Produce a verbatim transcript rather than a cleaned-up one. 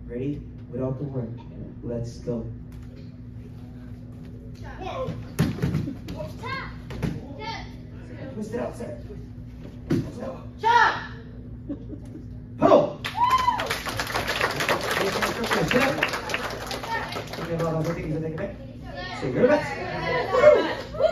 Ready? Without the word. Let's go. Whoa. Twist it out, sir. Twist it out. Shot! Puddle! Get up. Say your best.